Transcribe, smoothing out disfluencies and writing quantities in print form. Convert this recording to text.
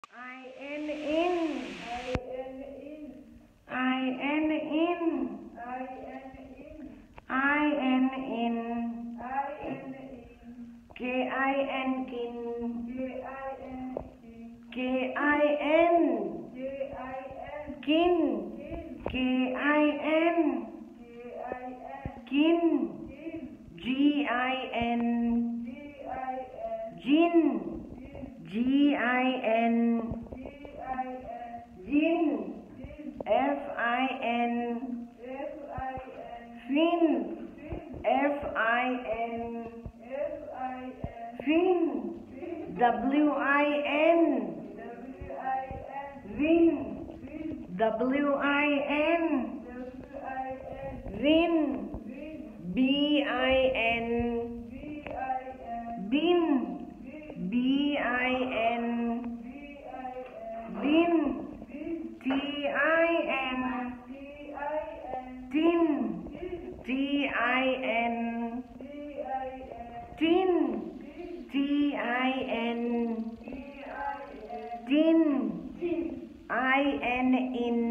I N in. I N in. I N in. K I N kin. K I N kin. K I N kin. G I N gin. G I N gin. F I N fin. F I N fin. W I N win. W I N win. B I N bin. B I N bin. T I N tin. T I N tin. T I N tin. I N in.